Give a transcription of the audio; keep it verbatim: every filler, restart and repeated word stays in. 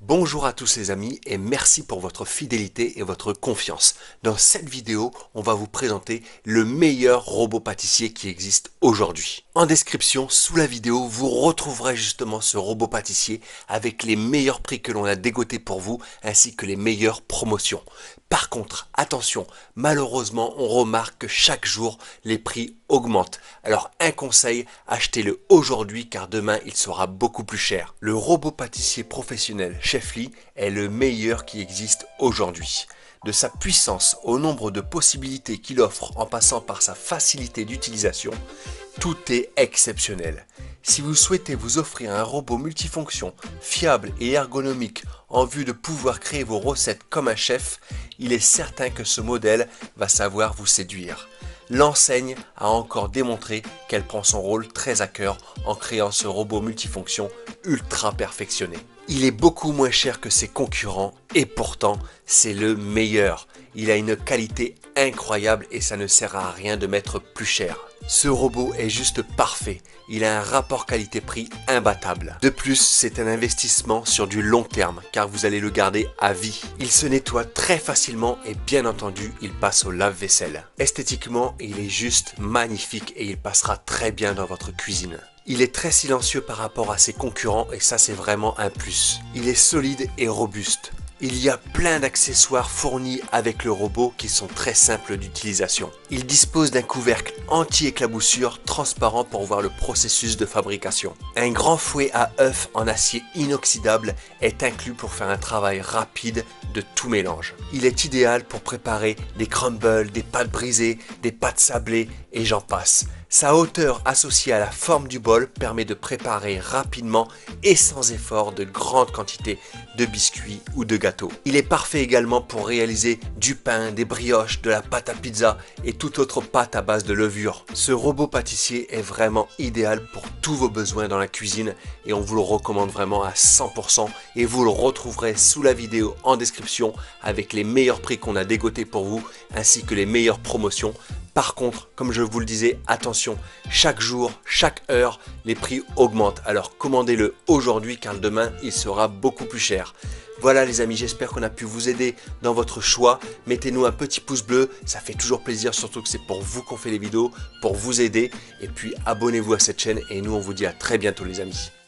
Bonjour à tous les amis et merci pour votre fidélité et votre confiance. Dans cette vidéo, on va vous présenter le meilleur robot pâtissier qui existe aujourd'hui. En description, sous la vidéo, vous retrouverez justement ce robot pâtissier avec les meilleurs prix que l'on a dégotés pour vous ainsi que les meilleures promotions. Par contre, attention, malheureusement, on remarque que chaque jour, les prix augmentent. Alors un conseil, achetez-le aujourd'hui car demain, il sera beaucoup plus cher. Le robot pâtissier professionnel Chefly est le meilleur qui existe aujourd'hui. De sa puissance au nombre de possibilités qu'il offre en passant par sa facilité d'utilisation, tout est exceptionnel. Si vous souhaitez vous offrir un robot multifonction, fiable et ergonomique en vue de pouvoir créer vos recettes comme un chef, il est certain que ce modèle va savoir vous séduire. L'enseigne a encore démontré qu'elle prend son rôle très à cœur en créant ce robot multifonction ultra perfectionné. Il est beaucoup moins cher que ses concurrents et pourtant c'est le meilleur. Il a une qualité incroyable et ça ne sert à rien de mettre plus cher. Ce robot est juste parfait, il a un rapport qualité-prix imbattable. De plus, c'est un investissement sur du long terme car vous allez le garder à vie. Il se nettoie très facilement et bien entendu, il passe au lave-vaisselle. Esthétiquement, il est juste magnifique et il passera très bien dans votre cuisine. Il est très silencieux par rapport à ses concurrents et ça c'est vraiment un plus. Il est solide et robuste. Il y a plein d'accessoires fournis avec le robot qui sont très simples d'utilisation. Il dispose d'un couvercle anti-éclaboussure transparent pour voir le processus de fabrication. Un grand fouet à œufs en acier inoxydable est inclus pour faire un travail rapide de tout mélange. Il est idéal pour préparer des crumbles, des pâtes brisées, des pâtes sablées et j'en passe. Sa hauteur associée à la forme du bol permet de préparer rapidement et sans effort de grandes quantités de biscuits ou de gâteaux. Il est parfait également pour réaliser du pain, des brioches, de la pâte à pizza et toute autre pâte à base de levure. Ce robot pâtissier est vraiment idéal pour tous vos besoins dans la cuisine et on vous le recommande vraiment à cent pour cent et vous le retrouverez sous la vidéo en description avec les meilleurs prix qu'on a dégotés pour vous ainsi que les meilleures promotions. Par contre, comme je vous le disais, attention, chaque jour, chaque heure, les prix augmentent. Alors commandez-le aujourd'hui car demain, il sera beaucoup plus cher. Voilà les amis, j'espère qu'on a pu vous aider dans votre choix. Mettez-nous un petit pouce bleu, ça fait toujours plaisir, surtout que c'est pour vous qu'on fait les vidéos, pour vous aider. Et puis abonnez-vous à cette chaîne et nous on vous dit à très bientôt les amis.